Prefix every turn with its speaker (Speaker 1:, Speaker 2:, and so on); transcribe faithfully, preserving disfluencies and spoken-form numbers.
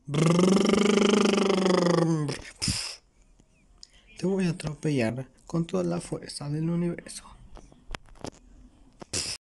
Speaker 1: Te voy a atropellar con toda la fuerza del universo.